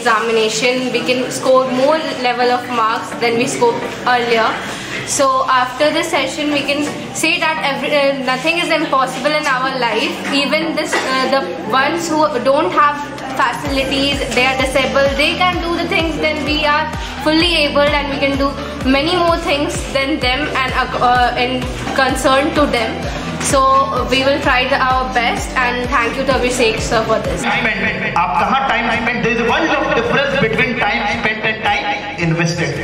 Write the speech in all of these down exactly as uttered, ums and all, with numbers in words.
examination, we can score more level of marks than we scored earlier. So after this session, we can say that every, uh, nothing is impossible in our life. Even this, uh, the ones who don't have facilities, they are disabled, they can do the things, then we are fully able and we can do many more things than them and uh, in concern to them. So we will try the, our best, and thank you to Abhishek sir for this. आप कहाँ time spent? There is a world of difference between time spent and time invested.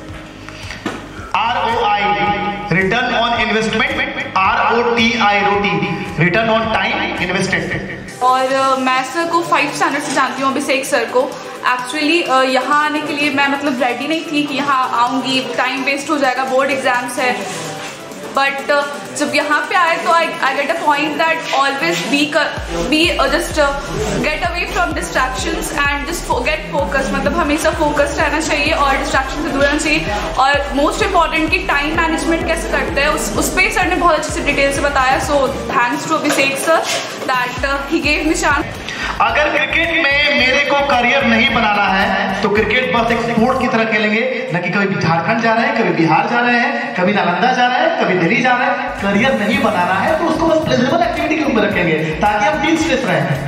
R O I, return on investment. R O T I, roti, return on time invested. और uh, मैं sir को five standard से जानती हूँ, Abhishek sir को। Actually uh, यहाँ आने के लिए मैं मतलब रेडी नहीं थी कि यहाँ आऊँगी, टाइम वेस्ट हो जाएगा, बोर्ड एग्जाम्स है। बट uh, जब यहाँ पे आए तो I I get a point that always be be just get away from distractions and just get focus, मतलब हमेशा फोकस रहना चाहिए और डिस्ट्रैक्शन से दूर रहना चाहिए। और मोस्ट इम्पॉर्टेंट कि टाइम मैनेजमेंट कैसे करते हैं, उस उस पर सर ने बहुत अच्छे से डिटेल से बताया। So thanks to Abhishek sir that he gave me chance. अगर क्रिकेट में मेरे को करियर नहीं बनाना है तो क्रिकेट बस एक स्पोर्ट की तरह खेलेंगे, न कि कभी झारखंड जा रहे हैं, कभी बिहार जा रहे हैं, कभी नालंदा जा रहे हैं, कभी दिल्ली जा रहे हैं। करियर नहीं बनाना है तो उसको बस प्लेजरेबल एक्टिविटी के ऊपर रखेंगे ताकि हम टीम स्ट्रेस रहें।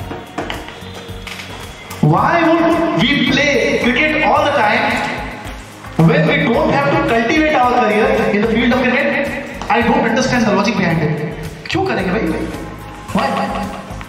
Why would we play cricket all the time when we don't have to cultivate our career in the field of cricket? I don't understand the logic behind it. क्यों करेंगे भाई? Why?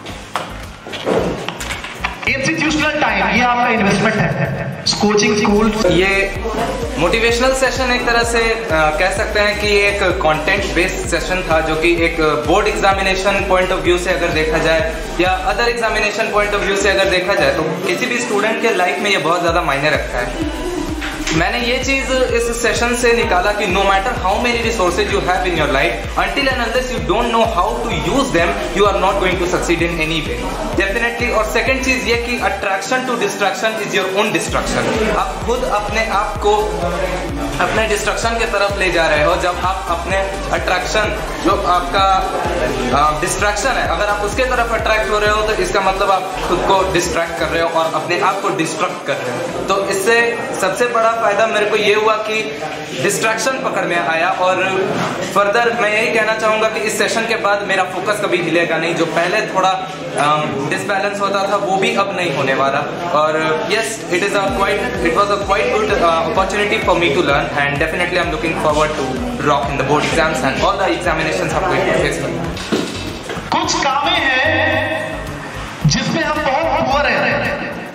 Institutional time, ये आपका investment है। Coaching school, ये motivational session एक तरह से आ, कह सकते हैं कि एक कंटेंट बेस्ड सेशन था, जो कि एक board examination point of view से अगर देखा जाए या other examination point of view से अगर देखा जाए तो किसी भी स्टूडेंट के लाइफ में ये बहुत ज़्यादा मायने रखता है। मैंने ये चीज़ इस सेशन से निकाला कि no matter how many resources you have in your life, until and unless you don't know how to use them, you are not going to succeed in any way definitely. और second चीज़ ये कि attraction to distraction is your own destruction. आप खुद अपने आप को अपने डिस्ट्रक्शन के तरफ ले जा रहे हो। जब आप अपने अट्रैक्शन, जो आपका डिस्ट्रैक्शन है, अगर आप उसके तरफ अट्रैक्ट हो रहे हो तो इसका मतलब आप खुद को डिस्ट्रैक्ट कर रहे हो और अपने आप को डिस्ट्रक्ट कर रहे हो। तो इससे सबसे बड़ा फायदा मेरे को ये हुआ कि डिस्ट्रैक्शन पकड़ में आया। और फर्दर मैं यही कहना चाहूँगा कि इस सेशन के बाद मेरा फोकस कभी हिलेगा नहीं। जो पहले थोड़ा डिसबैलेंस होता था वो भी अब नहीं होने वाला। और yes, it is a quite it was a quite good opportunity for me to learn, and definitely I am looking forward to rock in the board exams and all the examinations आप going to face. कुछ कामें हैं जिसमें हम बहुत poor हैं,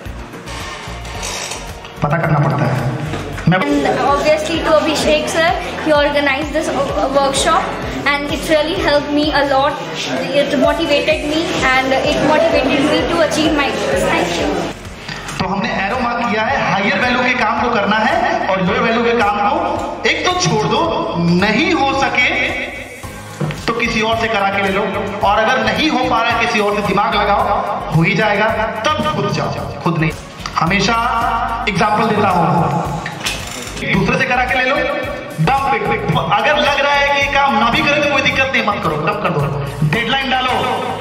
पता करना पड़ता है। And obviously to Abhishek sir, he organized this workshop and it really helped me a lot. It motivated me and it motivated me to achieve my goals. Thank you. तो हमने एरो मार्क किया है, higher value के काम को करना है और लोअर वैल्यू के काम को एक तो छोड़ दो, नहीं हो सके तो किसी और से करा के ले लो, और अगर नहीं हो पा रहा है किसी और से दिमाग लगाओ, हो ही जाएगा। तब खुद जाओ, खुद नहीं। हमेशा एग्जाम्पल देता हूं, दूसरे से करा के ले लो, दम पे। अगर लग रहा है कि ये काम ना भी करें तो कोई दिक्कत नहीं, मत करो, दम कर दो, डेडलाइन डालो।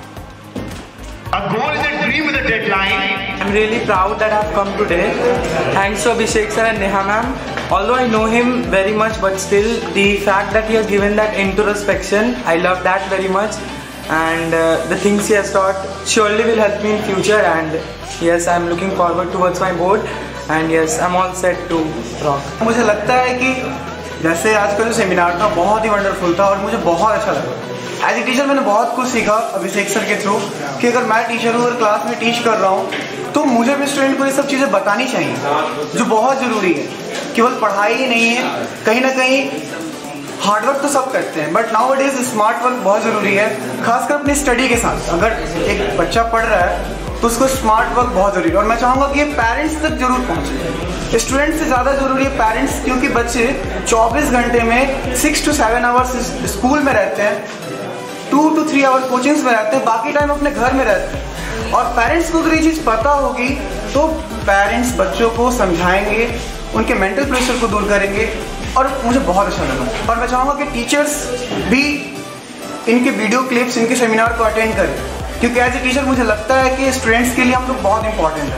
A goal is a dream with a deadline. I'm really proud that I've come today. Thanks to Abhishek sir and Neha ma'am. Although I know him very much, but still the fact that he has given that introspection, I love that very much. And uh, the things he has taught surely will help me in future. And yes, I'm looking forward towards my board. And yes, I'm all set to rock. मुझे लगता है कि जैसे आज का जो seminar था बहुत ही वंडरफुल था और मुझे बहुत अच्छा लगा। एज ए टीचर मैंने बहुत कुछ सीखा अभिषेक सर के थ्रू कि अगर मैं टीचर हूँ और क्लास में टीच कर रहा हूँ तो मुझे भी स्टूडेंट को ये सब चीज़ें बतानी चाहिए, जो बहुत ज़रूरी है। केवल पढ़ाई ही नहीं है, कहीं ना कहीं हार्डवर्क तो सब करते हैं, but now it is smart work बहुत ज़रूरी है, खासकर अपनी स्टडी के साथ। अगर एक बच्चा पढ़ रहा है तो उसको स्मार्ट वर्क बहुत ज़रूरी है। और मैं चाहूँगा कि ये पेरेंट्स तक जरूर पहुँचे। स्टूडेंट्स से ज़्यादा ज़रूरी है पेरेंट्स, क्योंकि बच्चे चौबीस घंटे में six to seven hours school में रहते हैं, two to three hours coachings में रहते हैं, बाकी टाइम अपने घर में रहते हैं। और पेरेंट्स को अगर ये चीज़ पता होगी तो पेरेंट्स बच्चों को समझाएंगे, उनके मेंटल प्रेशर को दूर करेंगे, और मुझे बहुत अच्छा लगा। और मैं चाहूँगा कि टीचर्स भी इनके वीडियो क्लिप्स, इनके सेमिनार को अटेंड करें, क्योंकि एज ए टीचर मुझे लगता है कि स्टूडेंट्स के लिए हम लोग बहुत इंपॉर्टेंट है।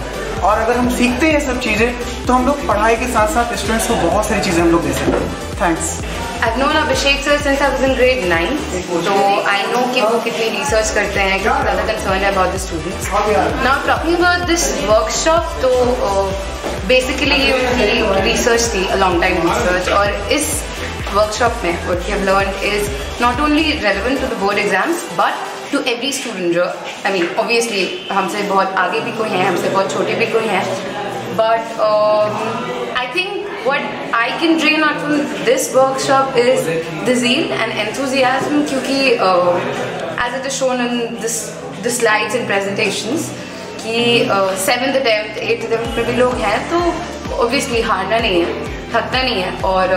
और अगर हम सीखते हैं सब चीज़ें तो हम लोग पढ़ाई के साथ साथ स्टूडेंट्स को बहुत सारी चीज़ें हम लोग दे सकते हैं। Thanks. I've known Abhishek sir since I was in grade nine, so I know कि वो कितनी research करते हैं, कितनी ज़्यादा concerned है about the students. Now talking about this workshop, तो uh, basically ये research थी, a long time research, और इस workshop में what we have learned is not only relevant to the board exams but to every student. जो I mean obviously हमसे बहुत आगे भी कोई हैं, हमसे बहुत छोटे भी कोई हैं, but um, I think what I can drain out from this workshop is the zeal and enthusiasm, क्योंकि uh, as it is shown in this the slides and presentations कि सेवन्थ अटेम्प्ट एट्थ अटेम्प्ट में भी लोग हैं, तो obviously हारना नहीं है, थकना नहीं है, और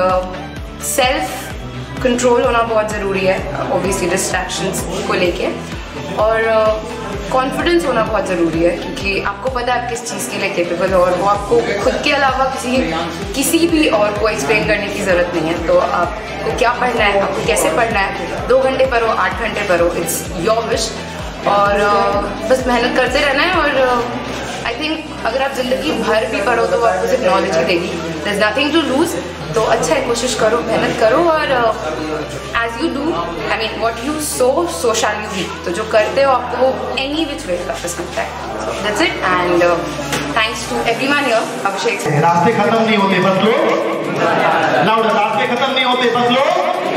सेल्फ कंट्रोल होना बहुत ज़रूरी है obviously distractions को लेके, और कॉन्फिडेंस uh, होना बहुत ज़रूरी है, क्योंकि आपको पता है आप किस चीज़ के लिए केपेबल हो, और वो आपको खुद के अलावा किसी किसी भी और को एक्सप्लेन करने की ज़रूरत नहीं है। तो आपको क्या पढ़ना है, आपको कैसे पढ़ना है, दो घंटे पढ़ो, आठ घंटे पढ़ो, इट्स योर विश, और uh, बस मेहनत करते रहना है। और आई uh, थिंक अगर आप ज़िंदगी भर भी पढ़ो तो वो आपको सिर्फ नॉलेज ही देगी, there is nothing to lose. तो अच्छा है, कोशिश करो, मेहनत करो, और as you do I mean what you sow so shall you reap. तो जो करते हो आपको एनी विच वे वापस मिलता है। That's it, and thanks to everyone here. Abhishek sir, रास्ते खत्म नहीं होते बस लो लाउड, रास्ते खत्म नहीं होते बस लो,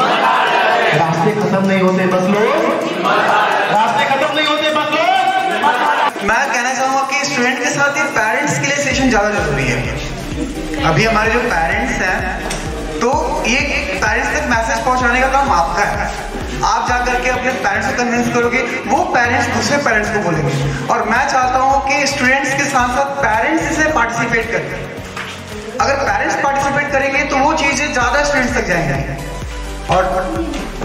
रास्ते खत्म नहीं होते बस लो, रास्ते खत्म नहीं होते बस लो। मैं कहना चाहूँगा कि स्टूडेंट के साथ ये पेरेंट्स के लिए सेशन ज़्यादा जरूरी है। अभी हमारे जो पेरेंट्स हैं, तो ये पेरेंट्स तक मैसेज पहुंचाने का काम आपका है। आप जा करके अपने पेरेंट्स को कन्विंस करोगे, वो पेरेंट्स दूसरे पेरेंट्स को बोलेंगे, और मैं चाहता हूँ कि स्टूडेंट्स के साथ साथ पेरेंट्स इसे पार्टिसिपेट करें। अगर पेरेंट्स पार्टिसिपेट करेंगे तो वो चीज़ें ज़्यादा स्टूडेंट्स तक जाएंगे, और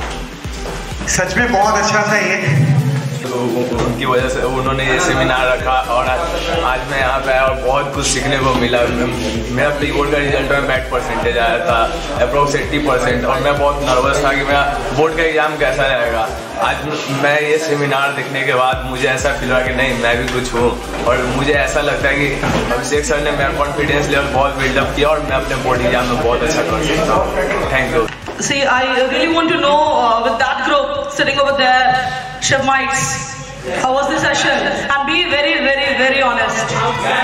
सच में बहुत अच्छा था ये। तो उनकी वजह से उन्होंने ये सेमिनार रखा, और आज मैं यहाँ पे आया और बहुत कुछ सीखने को मिला। मेरा प्री बोर्ड का रिजल्ट में बैक परसेंटेज आया था अप्रोक्स एट्टी परसेंट, और मैं बहुत नर्वस था कि मेरा बोर्ड का एग्ज़ाम कैसा रहेगा। आज मैं ये सेमिनार देखने के बाद मुझे ऐसा फील हुआ कि नहीं, मैं भी कुछ हूँ, और मुझे ऐसा लगता है कि अभिषेक सर ने मेरा कॉन्फिडेंस लेवल बहुत बिल्डअप किया, और मैं अपने बोर्ड एग्जाम में बहुत अच्छा कर सकता हूँ। Thank you. See, I really want to know uh, with that group sitting over there, Shivmites, how was the session? And be very, very, very honest.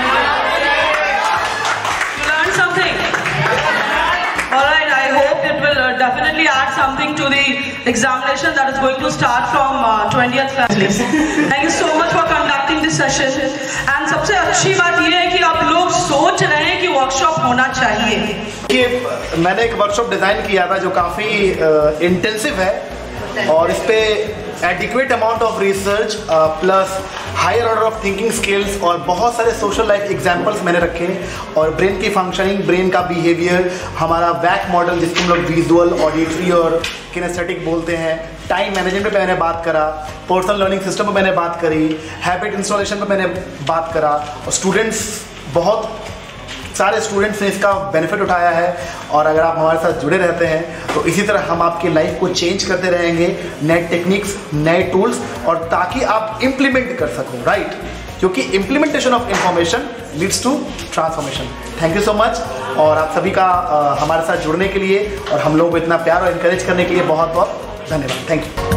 You learned something? Alright, I hope it will uh, definitely add something to the examination that is going to start from uh, twentieth February. Thank you so much for conducting this session. And सबसे अच्छी बात ये है कि आप लोग सोच रहे हैं कि वर्कशॉप होना चाहिए। कि मैंने एक वर्कशॉप डिज़ाइन किया था जो काफ़ी इंटेंसिव है, और इस पे adequate amount of research plus higher order of thinking skills और बहुत सारे सोशल लाइफ एग्जांपल्स मैंने रखे, और ब्रेन की फंक्शनिंग, ब्रेन का बिहेवियर, हमारा वैक मॉडल जिसको हम लोग विजुअल, ऑडिटरी और किनेस्थेटिक बोलते हैं, टाइम मैनेजमेंट पे मैंने बात करा, पर्सनल लर्निंग सिस्टम पे मैंने बात करी, हैबिट इंस्टॉलेशन पे मैंने बात करा, और स्टूडेंट्स बहुत सारे स्टूडेंट्स ने इसका बेनिफिट उठाया है। और अगर आप हमारे साथ जुड़े रहते हैं तो इसी तरह हम आपकी लाइफ को चेंज करते रहेंगे, नए टेक्निक्स, नए टूल्स, और ताकि आप इम्प्लीमेंट कर सको, राइट? क्योंकि implementation of information leads to transformation. Thank you so much, और आप सभी का आ, हमारे साथ जुड़ने के लिए और हम लोगों को इतना प्यार और इनकरेज करने के लिए बहुत बहुत धन्यवाद। Thank you.